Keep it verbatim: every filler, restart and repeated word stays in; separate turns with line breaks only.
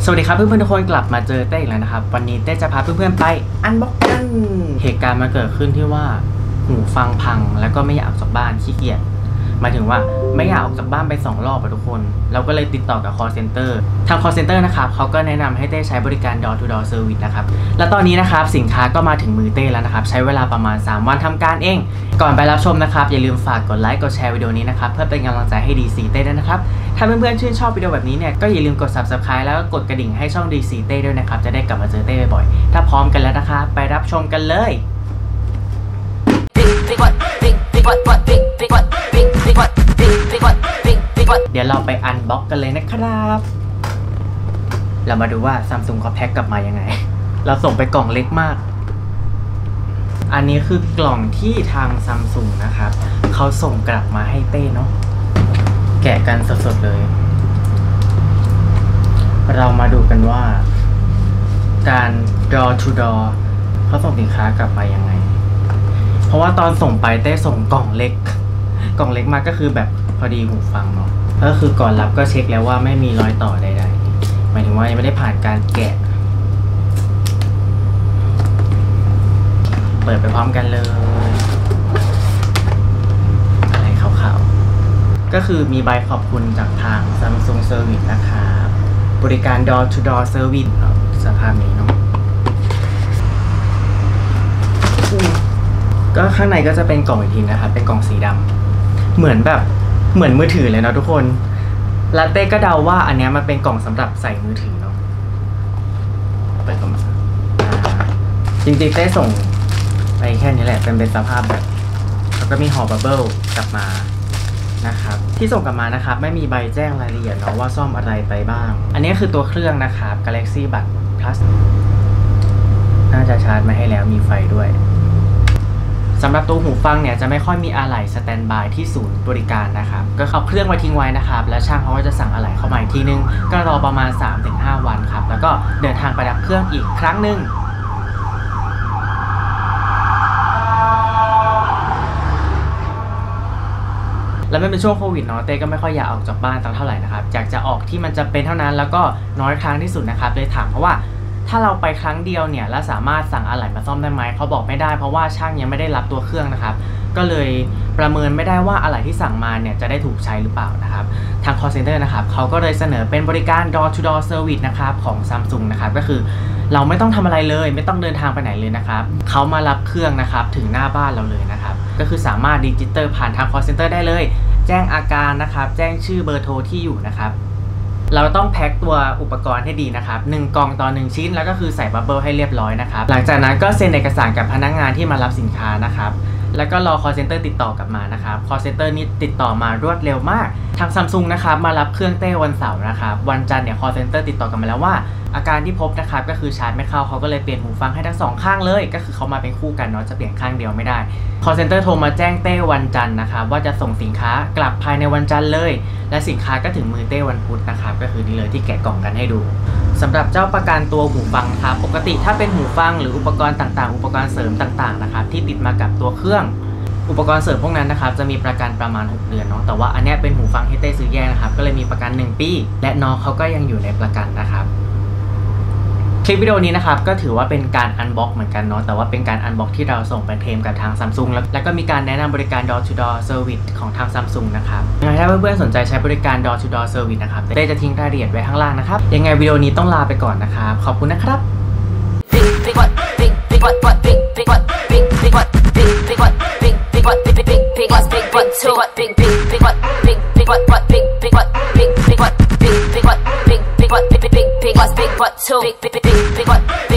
สวัสดีครับเพื่อนๆทุกคนกลับมาเจอเต้อีกแล้วนะครับวันนี้เต้จะพาเพื่อนๆไปอันบ็อกกันเหตุการณ์มาเกิดขึ้นที่ว่าหูฟังพังแล้วก็ไม่อยากออกจากบ้านขี้เกียจหมายถึงว่าไม่อยากออกจากบ้านไปสองรอบอะทุกคนเราก็เลยติดต่อกับ call center ทาง call center นะครับเขาก็แนะนำให้เต้ใช้บริการ door to door service นะครับและตอนนี้นะครับสินค้าก็มาถึงมือเต้แล้วนะครับใช้เวลาประมาณสามวันทำการเองก่อนไปรับชมนะครับอย่าลืมฝากกดไลค์กดแชร์วิดีโอนี้นะครับเพื่อเป็นกำลังใจให้ ดี ซี เต้ด้วยนะครับถ้าเพื่อนๆชื่นชอบวิดีโอแบบนี้เนี่ยก็อย่าลืมกด ซับสไครบ์ แล้วก็กดกระดิ่งให้ช่อง ดี ซี เต้ด้วยนะครับจะได้กลับมาเจอเต้บ่อยๆถ้าพร้อมกันแล้วนะคะไปรับชมกันเลยเดี๋ยวเราไปอันบ็อกกันเลยนะครับเรามาดูว่า Samsung เขาแพ็คกลับมายังไงเราส่งไปกล่องเล็กมากอันนี้คือกล่องที่ทาง Samsung นะครับเขาส่งกลับมาให้เต้เนาะแกะกันสดๆเลยเรามาดูกันว่าการ door to door เขาส่งสินค้ากลับมายังไงเพราะว่าตอนส่งไปเต้ส่งกล่องเล็กกล่องเล็กมากก็คือแบบพอดีหูฟังเนาะก็คือก่อนรับก็เช็คแล้วว่าไม่มีรอยต่อใดๆหมายถึงว่ายังไม่ได้ผ่านการแกะเปิดไปพร้อมกันเลยอะไรขาวๆก็คือมีใบขอบคุณจากทาง Samsung Service นะครับบริการ door to door service สภาพนี้เนาะก็ข้างในก็จะเป็นกล่องอีกทีนะครับเป็นกล่องสีดำเหมือนแบบเหมือนมือถือเลยนะทุกคนลาเต้ก็เดาว่าอันนี้มันเป็นกล่องสำหรับใส่มือถือเนาะเปิดออกมาจริงๆเต้ส่งไปแค่นี้แหละเป็นเป็นสภาพแบบแล้วก็มีห่อบับเบิ้ลกลับมานะครับที่ส่งกลับมานะครับไม่มีใบแจ้งรายละเอียดเนาะว่าซ่อมอะไรไปบ้างอันนี้คือตัวเครื่องนะครับ Galaxy Buds Plus น่าจะชาร์จมาให้แล้วมีไฟด้วยสำหรับตัวหูฟังเนี่ยจะไม่ค่อยมีอะไหล่สแตนด์บายที่ศูนย์บริการนะครับก็เอาเครื่องไว้ทิ้งไว้นะครับแล้วช่างเขาก็จะสั่งอะไหล่เข้ามาอีกทีนึงก็รอประมาณ สามถึงห้า วันครับแล้วก็เดินทางไปรับเครื่องอีกครั้งหนึ่งแล้วไม่เป็นช่วงโควิดเนาะเต้ก็ไม่ค่อยอยากออกจากบ้านตั้งเท่าไหร่นะครับอยากจะออกที่มันจะเป็นเท่านั้นแล้วก็น้อยครั้งที่สุดนะครับเลยถามเพราะว่าถ้าเราไปครั้งเดียวเนี่ยแล้วสามารถสั่งอะไหล่มาซ่อมได้ไหมเขาบอกไม่ได้เพราะว่าช่างยังไม่ได้รับตัวเครื่องนะครับก็เลยประเมินไม่ได้ว่าอะไหล่ที่สั่งมาเนี่ยจะได้ถูกใช้หรือเปล่านะครับทาง call center นะครับเขาก็เลยเสนอเป็นบริการ door to door service นะครับของ Samsung นะครับก็คือเราไม่ต้องทำอะไรเลยไม่ต้องเดินทางไปไหนเลยนะครับเขามารับเครื่องนะครับถึงหน้าบ้านเราเลยนะครับก็คือสามารถดิจิตอลผ่านทาง call center ได้เลยแจ้งอาการนะครับแจ้งชื่อเบอร์โทรที่อยู่นะครับเราต้องแพ็คตัวอุปกรณ์ให้ดีนะครับหนึ่งกล่องต่อหนึ่งชิ้นแล้วก็คือใส่บับเบิ้ลให้เรียบร้อยนะครับหลังจากนั้นก็เซ็นเอกสารกับพนักงานที่มารับสินค้านะครับแล้วก็รอ call center ติดต่อกลับมานะครับ call center นี้ติดต่อมารวดเร็วมากทาง Samsung นะครับมารับเครื่องเต้วันเสาร์นะครับวันจันทร์เนี่ย call center ติดต่อกลับมาแล้วว่าอาการที่พบนะครับก็คือชาร์จไม่เข้าเขาก็เลยเปลี่ยนหูฟังให้ทั้งสองข้างเลยก็คือเขามาเป็นคู่กันเนาะจะเปลี่ยนข้างเดียวไม่ได้ call center โทรมาแจ้งเต้วันจันทร์นะครับว่าจะส่งสินค้ากลับภายในวันจันทร์เลยและสินค้าก็ถึงมือเต้วันพุธนะครับก็คือนี่เลยที่แกะกล่องกันให้ดูสำหรับเจ้าประกันตัวหูฟังครับปกติถ้าเป็นหูฟังหรืออุปกรณ์ต่างๆอุปกรณ์เสริมต่างๆนะครับที่ติดมากับตัวเครื่องอุปกรณ์เสริมพวกนั้นนะครับจะมีประกันประมาณหกเดือนเนาะแต่ว่าอันนี้เป็นหูฟังที่เต้ซื้อแยกนะครับก็เลยมีประกันหนึ่งปีและน้องเขาก็ยังอยู่ในประกันนะครับคลิปวิดีโอนี้นะครับก็ถือว่าเป็นการอันบ็อกเหมือนกันเนาะแต่ว่าเป็นการอันบ็อกที่เราส่งไปเคลมกับทาง Samsung แล้วแล้วก็มีการแนะนำบริการ door to door service ของทาง Samsung นะครับยังไงถ้าเพื่อนๆสนใจใช้บริการ door to door service นะครับเต้จะทิ้งรายละเอียดไว้ข้างล่างนะครับยังไงวิดีโอนี้ต้องลาไปก่อนนะครับขอบคุณนะครับ
Big, big, big, big, big, big, big, big, big, big, big, big, big, big, big, big, big, big,